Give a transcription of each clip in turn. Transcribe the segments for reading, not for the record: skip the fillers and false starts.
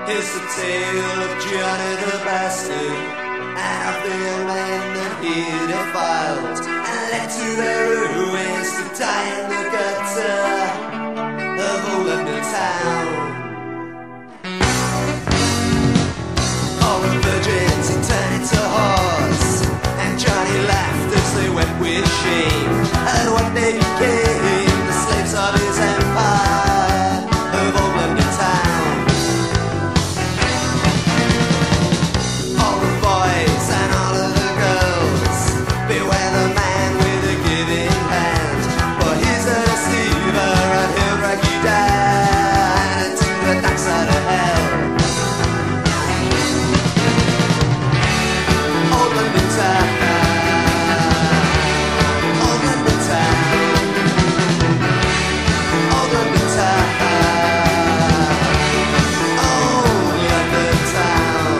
Here's the tale of Johnny the Bastard, and of the young man that he defiled and led to their ruins to die in the gutter of old London town. All the virgins he turned into whores, and Johnny laughed as they wept with shame. And one day became the slaves of his empire of old London town. All the boys and all of the girls, beware the man with a giving hand, for he's a deceiver and he'll drag you down into the dark side of hell. Old London town, old London town, old London town, old London town.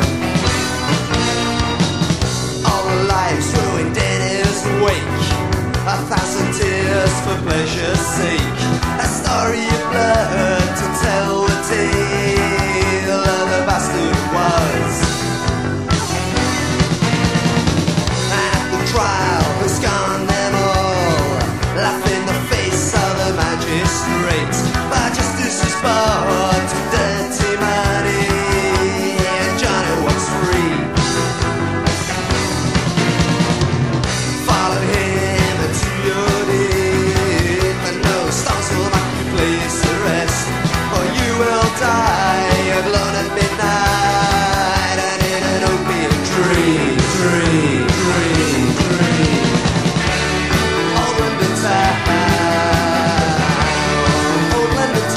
All the lives ruined in his wake, 1,000 tears for pleasure's sake, a story of blood to tell the tale of the bastard was. At the trial who scorned them all, laugh in the face of the magistrate, but justice is bought to dirty money, and Johnny was free. Follow him to your death, and no stones will mark your place to rest, for you will die alone at midnight and in an opium dream. Old London town, old London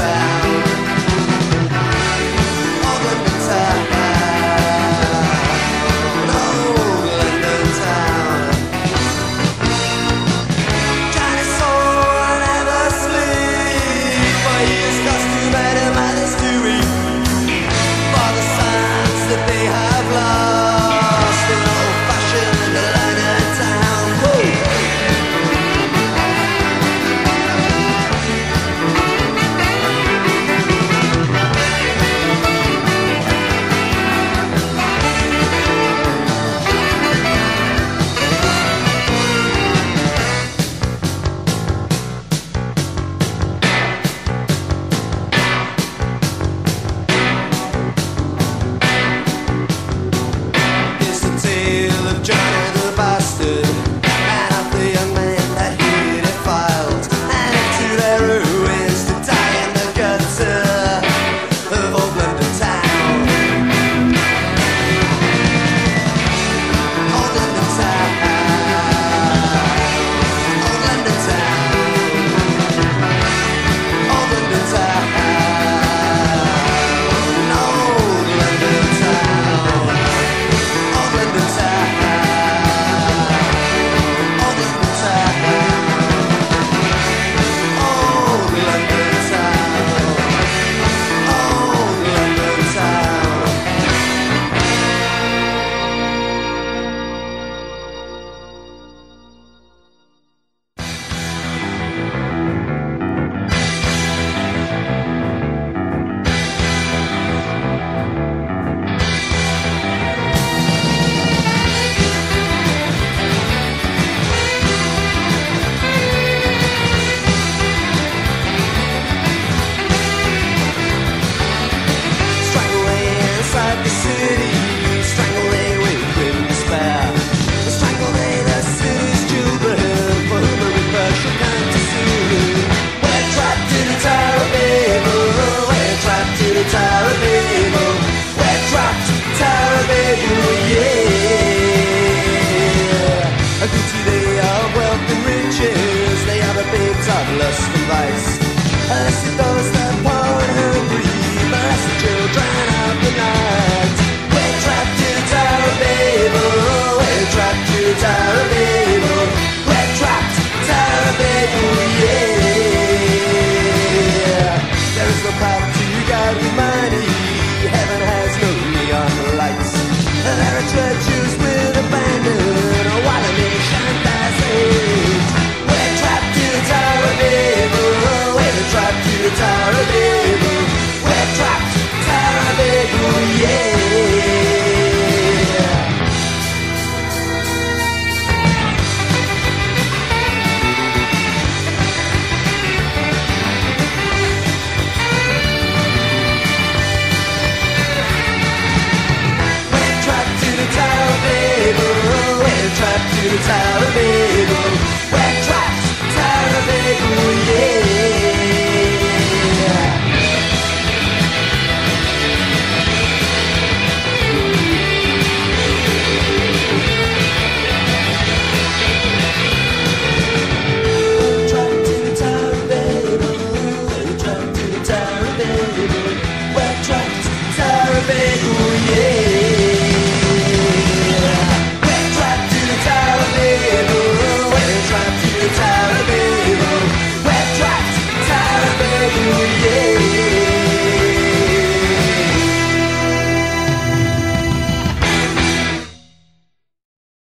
big